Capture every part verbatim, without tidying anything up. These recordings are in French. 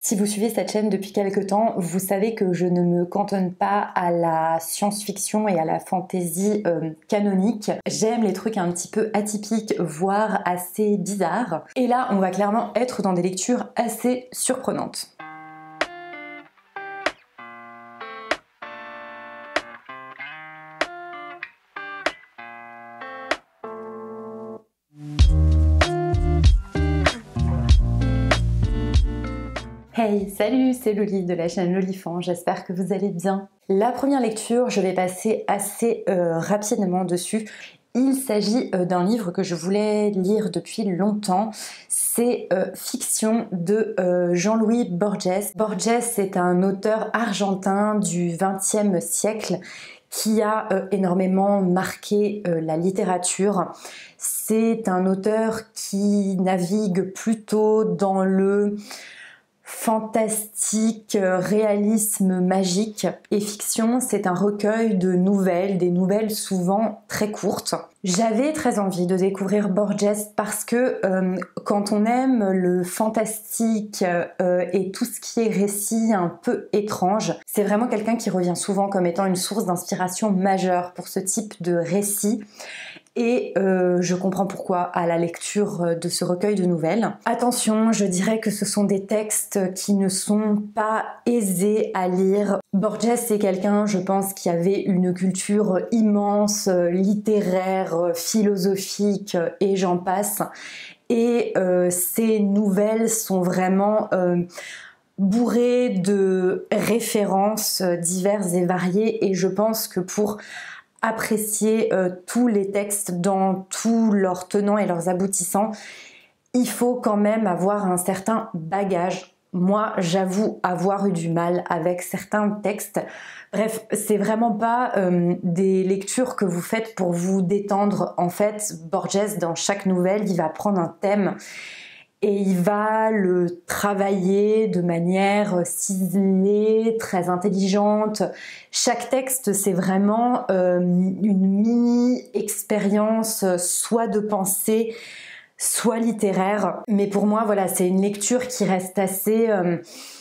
Si vous suivez cette chaîne depuis quelque temps, vous savez que je ne me cantonne pas à la science-fiction et à la fantasy euh, canonique. J'aime les trucs un petit peu atypiques, voire assez bizarres. Et là, on va clairement être dans des lectures assez surprenantes. Hey, salut, c'est Loli de la chaîne Lolifant, j'espère que vous allez bien. La première lecture, je vais passer assez euh, rapidement dessus. Il s'agit euh, d'un livre que je voulais lire depuis longtemps. C'est euh, Fiction de euh, Jean-Louis Borges. Borges est un auteur argentin du vingtième siècle qui a euh, énormément marqué euh, la littérature. C'est un auteur qui navigue plutôt dans le fantastique, réalisme magique, et fiction, c'est un recueil de nouvelles, des nouvelles souvent très courtes. J'avais très envie de découvrir Borges parce que euh, quand on aime le fantastique euh, et tout ce qui est récit un peu étrange, c'est vraiment quelqu'un qui revient souvent comme étant une source d'inspiration majeure pour ce type de récit. Et euh, je comprends pourquoi à la lecture de ce recueil de nouvelles. Attention, je dirais que ce sont des textes qui ne sont pas aisés à lire. Borges, c'est quelqu'un, je pense, qui avait une culture immense, littéraire, philosophique, et j'en passe. Et euh, ces nouvelles sont vraiment euh, bourrées de références diverses et variées, et je pense que pour apprécier euh, tous les textes dans tous leurs tenants et leurs aboutissants, il faut quand même avoir un certain bagage. Moi, j'avoue avoir eu du mal avec certains textes. Bref, c'est vraiment pas euh, des lectures que vous faites pour vous détendre. En fait, Borges, dans chaque nouvelle, il va prendre un thème et il va le travailler de manière ciselée, très intelligente. Chaque texte, c'est vraiment euh, une mini-expérience, soit de pensée, soit littéraire. Mais pour moi, voilà, c'est une lecture qui reste assez euh,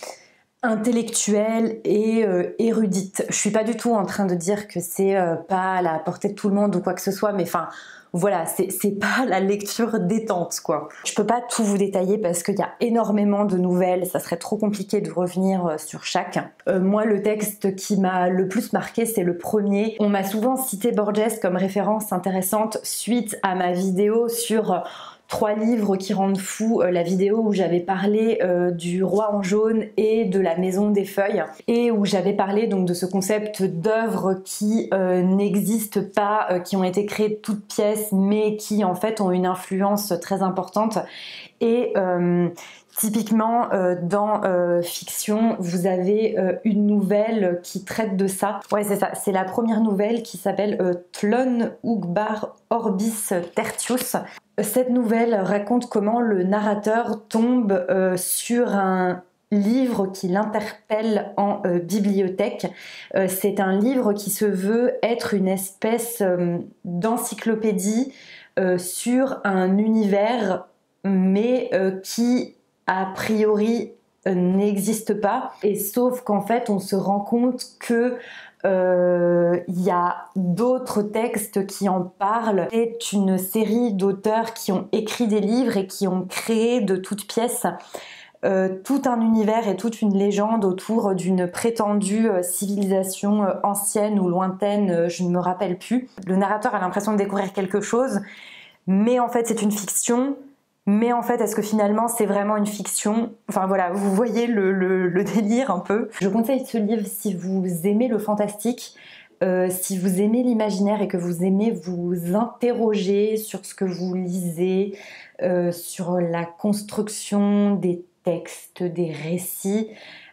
intellectuelle et euh, érudite. Je suis pas du tout en train de dire que c'est euh, pas à la portée de tout le monde ou quoi que ce soit, mais enfin... Voilà, c'est pas la lecture détente, quoi. Je peux pas tout vous détailler parce qu'il y a énormément de nouvelles, ça serait trop compliqué de revenir sur chaque. Euh, moi, le texte qui m'a le plus marqué, c'est le premier. On m'a souvent cité Borges comme référence intéressante suite à ma vidéo sur trois livres qui rendent fou, euh, la vidéo où j'avais parlé euh, du Roi en jaune et de la Maison des feuilles, et où j'avais parlé donc de ce concept d'œuvres qui euh, n'existent pas, euh, qui ont été créées de toutes pièces, mais qui en fait ont une influence très importante. Et euh, typiquement euh, dans euh, Fiction, vous avez euh, une nouvelle qui traite de ça. Ouais, c'est ça, c'est la première nouvelle qui s'appelle euh, Tlön Uqbar Orbis Tertius. Cette nouvelle raconte comment le narrateur tombe euh, sur un livre qui l'interpelle en euh, bibliothèque. Euh, c'est un livre qui se veut être une espèce euh, d'encyclopédie euh, sur un univers, mais euh, qui a priori euh, n'existe pas. Et sauf qu'en fait, on se rend compte que il euh, y a d'autres textes qui en parlent. C'est une série d'auteurs qui ont écrit des livres et qui ont créé de toutes pièces euh, tout un univers et toute une légende autour d'une prétendue euh, civilisation euh, ancienne ou lointaine, euh, je ne me rappelle plus. Le narrateur a l'impression de découvrir quelque chose, mais en fait c'est une fiction. Mais en fait, est-ce que finalement c'est vraiment une fiction? Enfin voilà, vous voyez le, le, le délire un peu. Je conseille ce livre si vous aimez le fantastique, euh, si vous aimez l'imaginaire et que vous aimez vous interroger sur ce que vous lisez, euh, sur la construction des textes, des récits.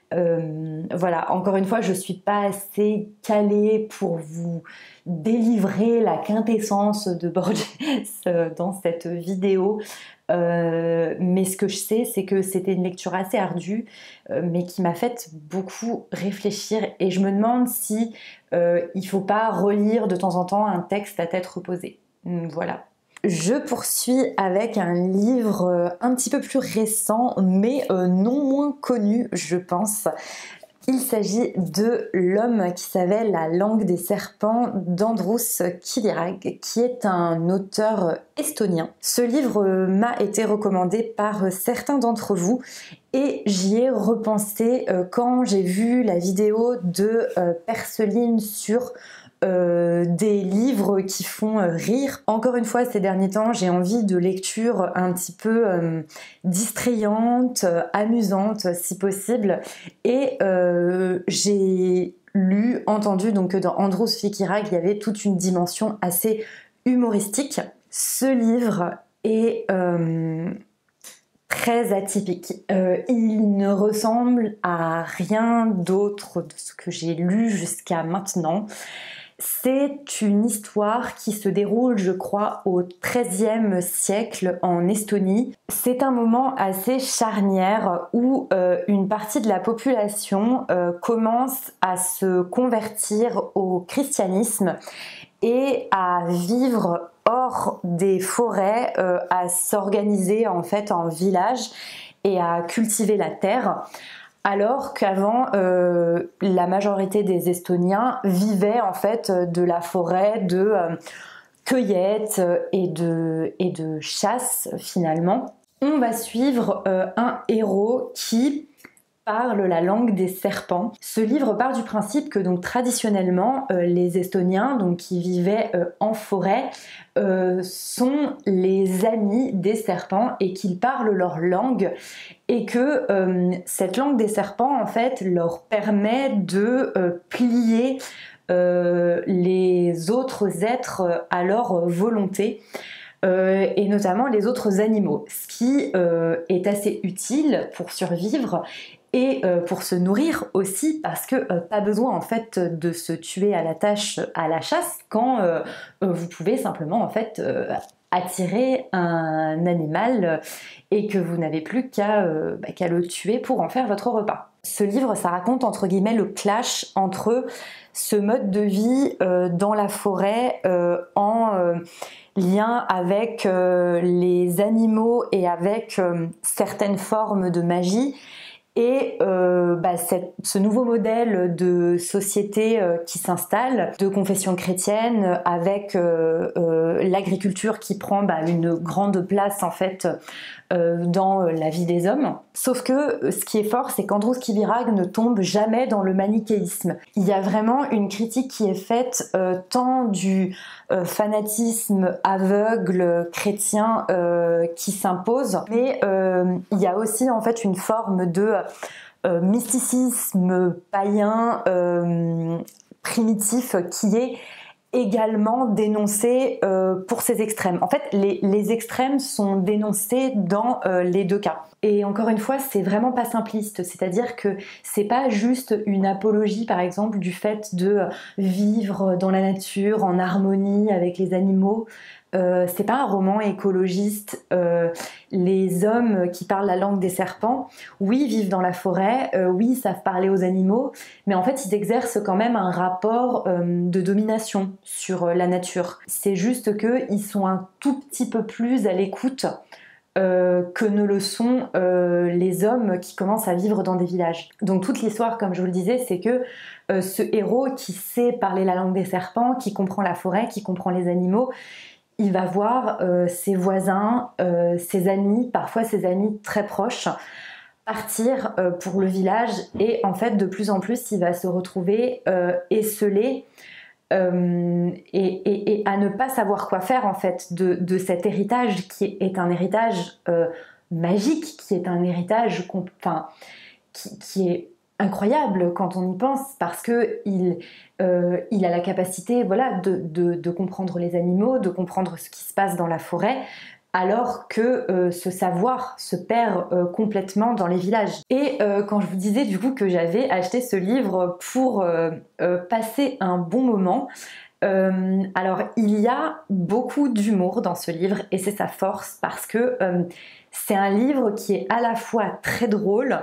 Euh, voilà, encore une fois, je suis pas assez calée pour vous délivrer la quintessence de Borges dans cette vidéo. Euh, mais ce que je sais, c'est que c'était une lecture assez ardue, euh, mais qui m'a fait beaucoup réfléchir. Et je me demande si euh, il faut pas relire de temps en temps un texte à tête reposée. Voilà. Je poursuis avec un livre un petit peu plus récent, mais non moins connu, je pense. Il s'agit de L'homme qui savait la langue des serpents d'Andrus Kivirag, qui est un auteur estonien. Ce livre m'a été recommandé par certains d'entre vous et j'y ai repensé quand j'ai vu la vidéo de Perceline sur Euh, des livres qui font euh, rire. Encore une fois, ces derniers temps, j'ai envie de lecture un petit peu euh, distrayante, euh, amusante si possible. Et euh, j'ai lu, entendu donc que dans Andrus Kivirag, il y avait toute une dimension assez humoristique. Ce livre est euh, très atypique. Euh, il ne ressemble à rien d'autre de ce que j'ai lu jusqu'à maintenant. C'est une histoire qui se déroule, je crois, au treizième siècle en Estonie. C'est un moment assez charnière où euh, une partie de la population euh, commence à se convertir au christianisme et à vivre hors des forêts, euh, à s'organiser en fait en village et à cultiver la terre. Alors qu'avant, euh, la majorité des Estoniens vivaient en fait de la forêt, de euh, cueillette et de, et de chasse finalement. On va suivre euh, un héros qui parle la langue des serpents. Ce livre part du principe que donc traditionnellement euh, les Estoniens donc qui vivaient euh, en forêt euh, sont les amis des serpents et qu'ils parlent leur langue et que euh, cette langue des serpents en fait leur permet de euh, plier euh, les autres êtres à leur volonté. Euh, et notamment les autres animaux, ce qui euh, est assez utile pour survivre et euh, pour se nourrir aussi, parce que euh, pas besoin en fait de se tuer à la tâche à la chasse quand euh, vous pouvez simplement en fait euh, attirer un animal et que vous n'avez plus qu'à euh, bah, qu'à le tuer pour en faire votre repas. Ce livre, ça raconte entre guillemets le clash entre ce mode de vie euh, dans la forêt euh, en euh, lien avec euh, les animaux et avec euh, certaines formes de magie et euh, bah, cette, ce nouveau modèle de société euh, qui s'installe, de confession chrétienne, avec euh, euh, l'agriculture qui prend bah, une grande place en fait euh, dans la vie des hommes. Sauf que ce qui est fort, c'est qu'Andrus Kivirag ne tombe jamais dans le manichéisme. Il y a vraiment une critique qui est faite euh, tant du euh, fanatisme aveugle chrétien euh, qui s'impose, mais euh, il y a aussi en fait une forme de euh, mysticisme païen euh, primitif qui est également dénoncé euh, pour ces extrêmes. En fait, les, les extrêmes sont dénoncés dans euh, les deux cas. Et encore une fois, c'est vraiment pas simpliste, c'est-à-dire que c'est pas juste une apologie, par exemple, du fait de vivre dans la nature, en harmonie avec les animaux. Euh, c'est pas un roman écologiste. Euh, les hommes qui parlent la langue des serpents, oui, vivent dans la forêt, euh, oui, savent parler aux animaux, mais en fait, ils exercent quand même un rapport euh, de domination sur euh, la nature. C'est juste qu'ils sont un tout petit peu plus à l'écoute euh, que ne le sont euh, les hommes qui commencent à vivre dans des villages. Donc toute l'histoire, comme je vous le disais, c'est que euh, ce héros qui sait parler la langue des serpents, qui comprend la forêt, qui comprend les animaux, il va voir euh, ses voisins, euh, ses amis, parfois ses amis très proches, partir euh, pour le village et en fait de plus en plus il va se retrouver euh, esselé euh, et, et, et à ne pas savoir quoi faire en fait de, de cet héritage qui est un héritage euh, magique, qui est un héritage enfin, qui, qui est incroyable quand on y pense parce que il, euh, il a la capacité voilà, de, de, de comprendre les animaux, de comprendre ce qui se passe dans la forêt, alors que euh, ce savoir se perd euh, complètement dans les villages. Et euh, quand je vous disais du coup que j'avais acheté ce livre pour euh, euh, passer un bon moment, euh, alors il y a beaucoup d'humour dans ce livre et c'est sa force parce que euh, c'est un livre qui est à la fois très drôle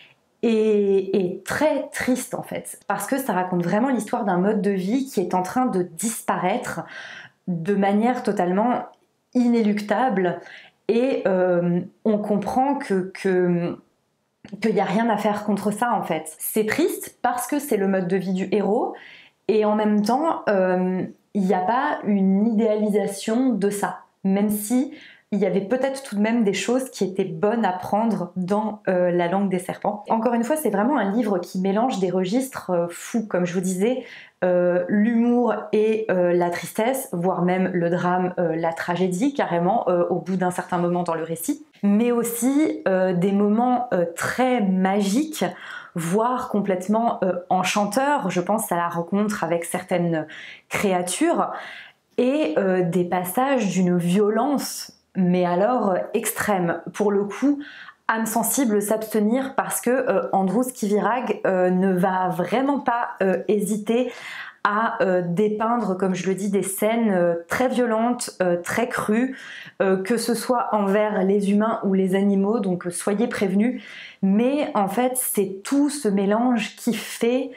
Et, et très triste en fait, parce que ça raconte vraiment l'histoire d'un mode de vie qui est en train de disparaître de manière totalement inéluctable et euh, on comprend que, que qu'il n'y a rien à faire contre ça en fait. C'est triste parce que c'est le mode de vie du héros et en même temps euh, il n'y a pas une idéalisation de ça, même si il y avait peut-être tout de même des choses qui étaient bonnes à prendre dans euh, La langue des serpents. Encore une fois, c'est vraiment un livre qui mélange des registres euh, fous, comme je vous disais, euh, l'humour et euh, la tristesse, voire même le drame, euh, la tragédie carrément, euh, au bout d'un certain moment dans le récit, mais aussi euh, des moments euh, très magiques, voire complètement euh, enchanteurs. Je pense à la rencontre avec certaines créatures et euh, des passages d'une violence mais alors euh, extrême. Pour le coup, âme sensible s'abstenir parce que euh, Andrus Kivirag euh, ne va vraiment pas euh, hésiter à euh, dépeindre, comme je le dis, des scènes euh, très violentes, euh, très crues, euh, que ce soit envers les humains ou les animaux, donc euh, soyez prévenus. Mais en fait, c'est tout ce mélange qui fait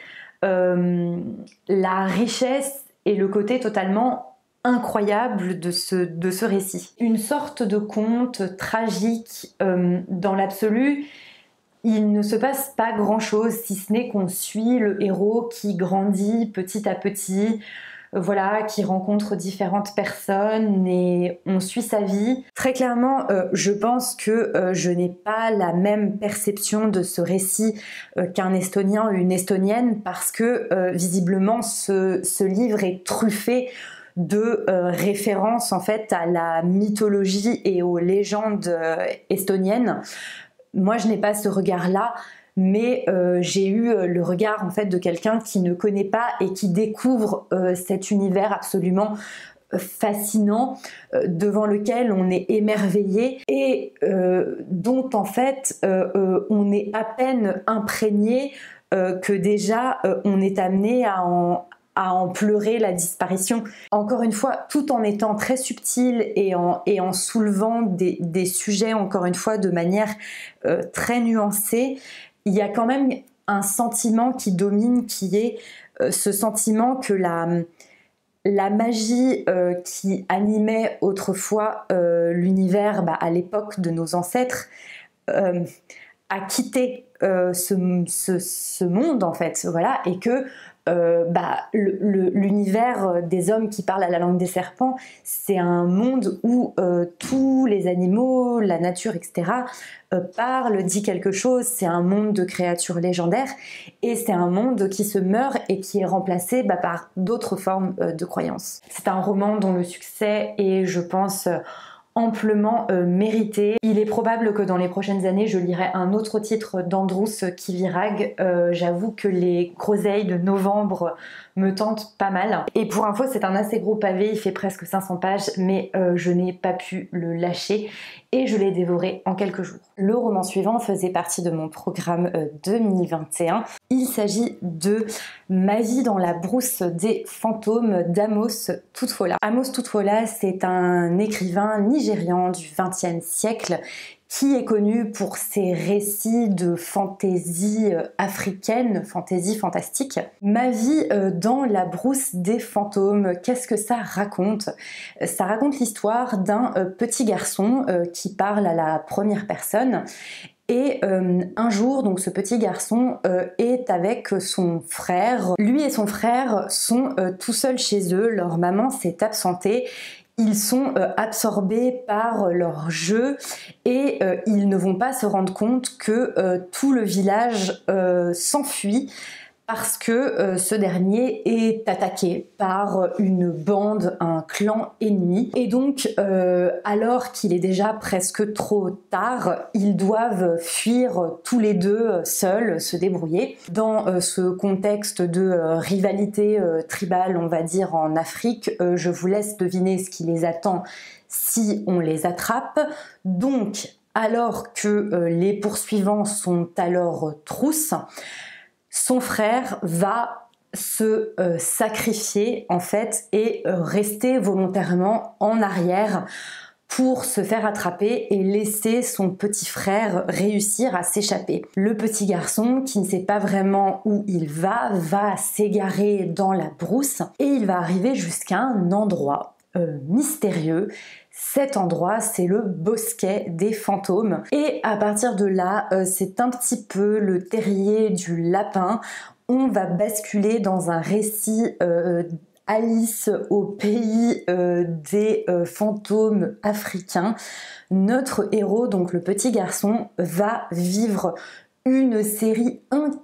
euh, la richesse et le côté totalement incroyable de ce, de ce récit. Une sorte de conte tragique euh, dans l'absolu. Il ne se passe pas grand-chose si ce n'est qu'on suit le héros qui grandit petit à petit, euh, voilà, qui rencontre différentes personnes et on suit sa vie. Très clairement, euh, je pense que euh, je n'ai pas la même perception de ce récit euh, qu'un Estonien ou une Estonienne parce que euh, visiblement ce, ce livre est truffé de euh, référence en fait à la mythologie et aux légendes euh, estoniennes. Moi, je n'ai pas ce regard-là, mais euh, j'ai eu euh, le regard en fait de quelqu'un qui ne connaît pas et qui découvre euh, cet univers absolument euh, fascinant euh, devant lequel on est émerveillé et euh, dont en fait euh, euh, on est à peine imprégné euh, que déjà euh, on est amené à en à en pleurer la disparition. Encore une fois, tout en étant très subtil et en, et en soulevant des, des sujets, encore une fois, de manière euh, très nuancée, il y a quand même un sentiment qui domine, qui est euh, ce sentiment que la, la magie euh, qui animait autrefois euh, l'univers bah, à l'époque de nos ancêtres euh, a quitté euh, ce, ce, ce monde, en fait, voilà, et que Euh, bah, l'univers des hommes qui parlent à la langue des serpents, c'est un monde où euh, tous les animaux, la nature, et cetera euh, parlent, dit quelque chose. C'est un monde de créatures légendaires et c'est un monde qui se meurt et qui est remplacé bah, par d'autres formes euh, de croyances. C'est un roman dont le succès est, je pense, euh, amplement euh, mérité. Il est probable que dans les prochaines années, je lirai un autre titre d'Andrus Kivirag. Euh, J'avoue que les groseilles de novembre me tentent pas mal. Et pour info, c'est un assez gros pavé, il fait presque cinq cents pages, mais euh, je n'ai pas pu le lâcher et je l'ai dévoré en quelques jours. Le roman suivant faisait partie de mon programme euh, deux mille vingt et un. Il s'agit de Ma vie dans la brousse des fantômes d'Amos Tutuola. Amos Tutuola, c'est un écrivain nigérian du vingtième siècle qui est connu pour ses récits de fantaisie africaine, fantaisie fantastique. Ma vie dans la brousse des fantômes, qu'est-ce que ça raconte? Ça raconte l'histoire d'un petit garçon qui parle à la première personne. Et euh, un jour, donc ce petit garçon euh, est avec son frère. Lui et son frère sont euh, tout seuls chez eux, leur maman s'est absentée. Ils sont euh, absorbés par leur jeu et euh, ils ne vont pas se rendre compte que euh, tout le village euh, s'enfuit parce que euh, ce dernier est attaqué par une bande, un clan ennemi. Et donc, euh, alors qu'il est déjà presque trop tard, ils doivent fuir tous les deux seuls, se débrouiller. Dans euh, ce contexte de euh, rivalité euh, tribale, on va dire, en Afrique, euh, je vous laisse deviner ce qui les attend si on les attrape. Donc, alors que euh, les poursuivants sont à leur trousse, son frère va se euh, sacrifier en fait et euh, rester volontairement en arrière pour se faire attraper et laisser son petit frère réussir à s'échapper. Le petit garçon, qui ne sait pas vraiment où il va, va s'égarer dans la brousse et il va arriver jusqu'à un endroit euh, mystérieux. Cet endroit, c'est le bosquet des fantômes. Et à partir de là, euh, c'est un petit peu le terrier du lapin. On va basculer dans un récit euh, Alice au pays euh, des euh, fantômes africains. Notre héros, donc le petit garçon, va vivre une série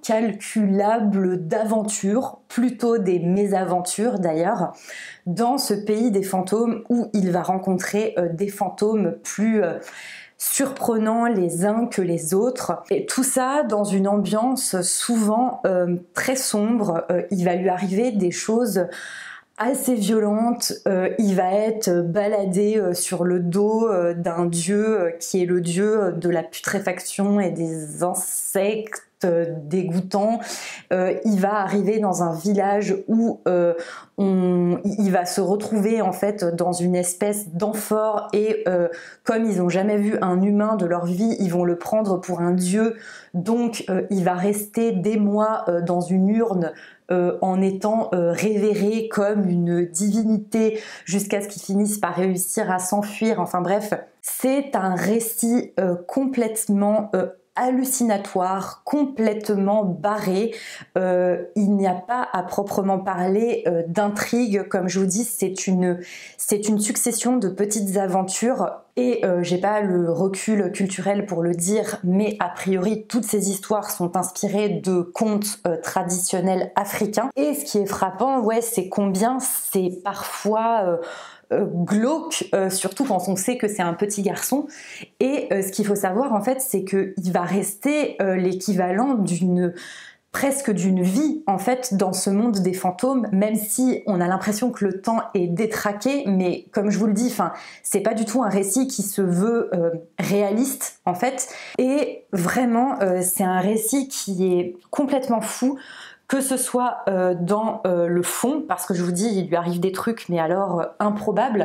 incalculable d'aventures, plutôt des mésaventures d'ailleurs, dans ce pays des fantômes où il va rencontrer euh, des fantômes plus euh, surprenants les uns que les autres. Et tout ça dans une ambiance souvent euh, très sombre. Euh, il va lui arriver des choses assez violente, euh, il va être baladé euh, sur le dos euh, d'un dieu euh, qui est le dieu de la putréfaction et des insectes euh, dégoûtants. Euh, il va arriver dans un village où euh, on, il va se retrouver en fait dans une espèce d'amphore et euh, comme ils n'ont jamais vu un humain de leur vie, ils vont le prendre pour un dieu. Donc euh, il va rester des mois euh, dans une urne Euh, en étant euh, révéré comme une divinité jusqu'à ce qu'il finisse par réussir à s'enfuir. Enfin bref, c'est un récit euh, complètement euh, hallucinatoire, complètement barré. Euh, il n'y a pas à proprement parler euh, d'intrigue, comme je vous dis, c'est une, c'est une succession de petites aventures. Et euh, j'ai pas le recul culturel pour le dire, mais a priori toutes ces histoires sont inspirées de contes euh, traditionnels africains. Et ce qui est frappant, ouais, c'est combien c'est parfois euh, euh, glauque, euh, surtout quand on sait que c'est un petit garçon. Et euh, ce qu'il faut savoir en fait, c'est qu'il va rester euh, l'équivalent d'une presque d'une vie en fait dans ce monde des fantômes, même si on a l'impression que le temps est détraqué, mais comme je vous le dis, enfin c'est pas du tout un récit qui se veut euh, réaliste en fait, et vraiment euh, c'est un récit qui est complètement fou, que ce soit euh, dans euh, le fond, parce que je vous dis il lui arrive des trucs mais alors euh, improbables,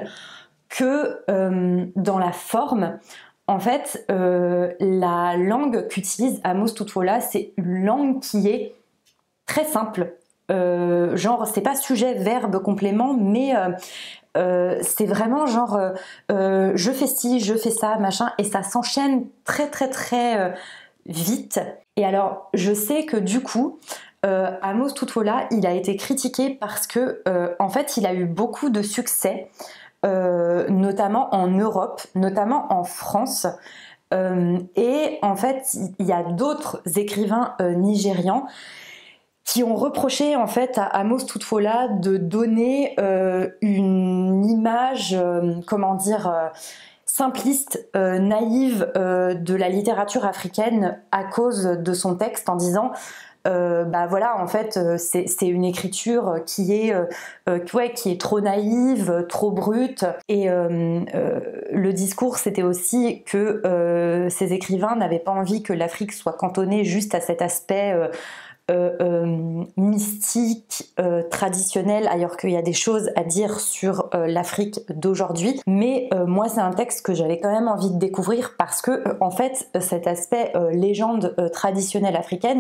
que euh, dans la forme. En fait, euh, la langue qu'utilise Amos Tutuola, c'est une langue qui est très simple. Euh, genre, c'est pas sujet, verbe, complément, mais euh, euh, c'est vraiment genre euh, euh, je fais ci, je fais ça, machin, et ça s'enchaîne très très très euh, vite. Et alors, je sais que du coup, euh, Amos Tutuola, il a été critiqué parce que, euh, en fait, il a eu beaucoup de succès. Euh, notamment en Europe, notamment en France. Euh, et en fait, il y a d'autres écrivains euh, nigérians qui ont reproché en fait à Amos Tutuola de donner euh, une image, euh, comment dire, euh, simpliste, euh, naïve euh, de la littérature africaine à cause de son texte, en disant Euh, bah voilà, en fait, euh, c'est une écriture qui est, euh, euh, ouais, qui est trop naïve, trop brute. Et euh, euh, le discours, c'était aussi que euh, ces écrivains n'avaient pas envie que l'Afrique soit cantonnée juste à cet aspect euh, euh, euh, mystique, euh, traditionnel, alors qu'il y a des choses à dire sur euh, l'Afrique d'aujourd'hui. Mais euh, moi, c'est un texte que j'avais quand même envie de découvrir parce que, euh, en fait, cet aspect euh, légende euh, traditionnelle africaine,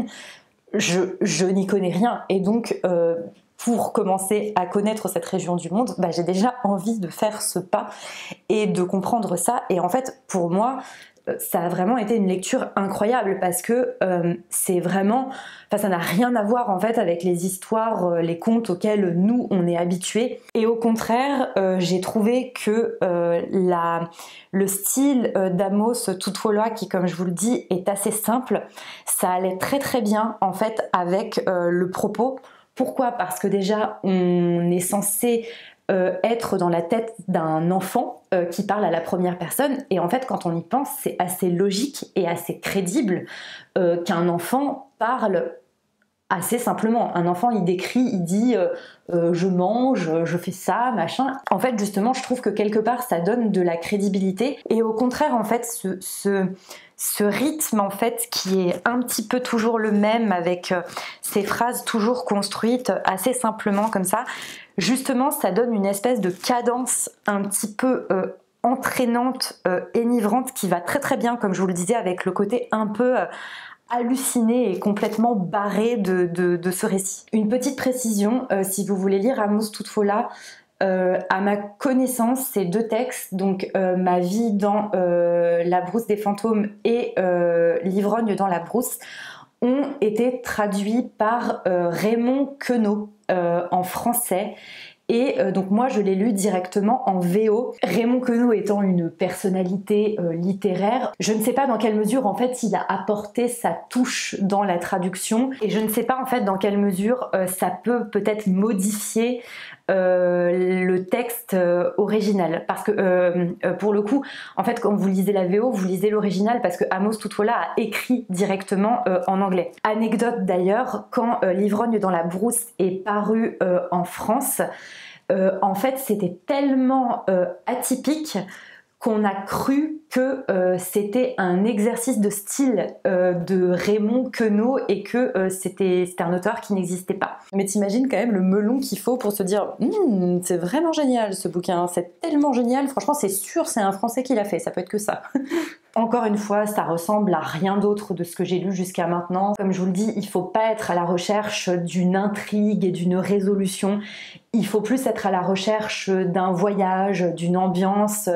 je, je n'y connais rien, et donc euh, pour commencer à connaître cette région du monde, bah, j'ai déjà envie de faire ce pas et de comprendre ça. Et en fait, pour moi, ça a vraiment été une lecture incroyable parce que euh, c'est vraiment, enfin ça n'a rien à voir en fait avec les histoires, euh, les contes auxquels nous on est habitués. Et au contraire, euh, j'ai trouvé que euh, la, le style euh, d'Amos Tutuola, qui comme je vous le dis est assez simple, ça allait très très bien en fait avec euh, le propos. Pourquoi ? Parce que déjà on est censé Euh, être dans la tête d'un enfant euh, qui parle à la première personne, et en fait quand on y pense c'est assez logique et assez crédible euh, qu'un enfant parle assez simplement. Un enfant il décrit, il dit euh, euh, je mange, je fais ça, machin. En fait justement je trouve que quelque part ça donne de la crédibilité, et au contraire en fait ce, ce, ce rythme en fait qui est un petit peu toujours le même avec euh, ces phrases toujours construites assez simplement comme ça, justement ça donne une espèce de cadence un petit peu euh, entraînante, euh, énivrante, qui va très très bien, comme je vous le disais, avec le côté un peu euh, halluciné et complètement barré de, de, de ce récit. Une petite précision, euh, si vous voulez lire Amos Tutuola, Euh, à ma connaissance, ces deux textes, donc euh, Ma vie dans euh, la brousse des fantômes et euh, L'ivrogne dans la brousse, ont été traduits par euh, Raymond Queneau euh, en français. Et euh, donc moi je l'ai lu directement en V O. Raymond Queneau étant une personnalité euh, littéraire, je ne sais pas dans quelle mesure en fait il a apporté sa touche dans la traduction, et je ne sais pas en fait dans quelle mesure euh, ça peut peut-être modifier euh, le texte euh, original, parce que euh, euh, pour le coup en fait quand vous lisez la V O vous lisez l'original, parce que Amos Tutuola a écrit directement euh, en anglais. Anecdote d'ailleurs, quand euh, L'ivrogne dans la brousse est paru euh, en France, Euh, en fait c'était tellement euh, atypique qu'on a cru que euh, c'était un exercice de style euh, de Raymond Queneau et que euh, c'était un auteur qui n'existait pas. Mais t'imagines quand même le melon qu'il faut pour se dire mmm, c'est vraiment génial ce bouquin, c'est tellement génial, franchement c'est sûr c'est un Français qui l'a fait, ça peut être que ça. Encore une fois, ça ressemble à rien d'autre de ce que j'ai lu jusqu'à maintenant. Comme je vous le dis, il faut pas être à la recherche d'une intrigue et d'une résolution. Il faut plus être à la recherche d'un voyage, d'une ambiance,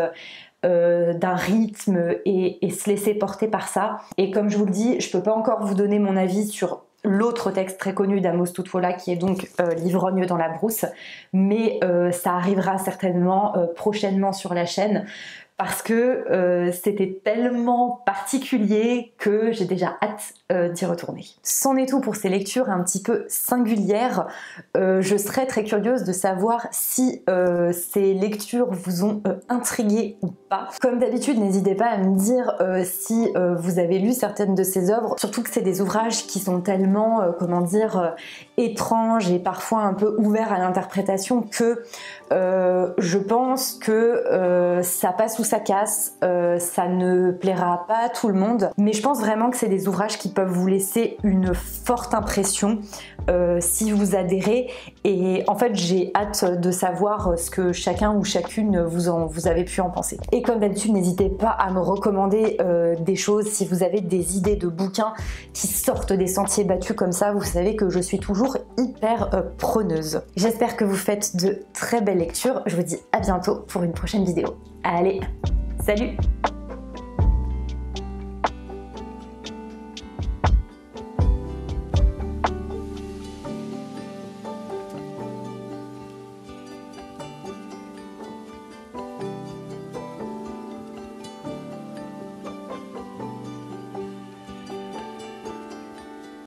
euh, d'un rythme et, et se laisser porter par ça. Et comme je vous le dis, je peux pas encore vous donner mon avis sur l'autre texte très connu d'Amos Tutuola qui est donc euh, L'ivrogne dans la brousse, mais euh, ça arrivera certainement euh, prochainement sur la chaîne, parce que euh, c'était tellement particulier que j'ai déjà hâte euh, d'y retourner. C'en est tout pour ces lectures un petit peu singulières. Euh, je serais très curieuse de savoir si euh, ces lectures vous ont euh, intrigué ou pas. Comme d'habitude, n'hésitez pas à me dire euh, si euh, vous avez lu certaines de ces œuvres, surtout que c'est des ouvrages qui sont tellement, euh, comment dire, euh, étranges et parfois un peu ouverts à l'interprétation que euh, je pense que euh, ça passe ou ça casse, euh, ça ne plaira pas à tout le monde, mais je pense vraiment que c'est des ouvrages qui peuvent vous laisser une forte impression euh, si vous adhérez, et en fait j'ai hâte de savoir ce que chacun ou chacune vous, en, vous avez pu en penser. Et comme d'habitude, n'hésitez pas à me recommander euh, des choses si vous avez des idées de bouquins qui sortent des sentiers battus comme ça, vous savez que je suis toujours hyper euh, preneuse. J'espère que vous faites de très belles lectures, je vous dis à bientôt pour une prochaine vidéo. Allez, salut!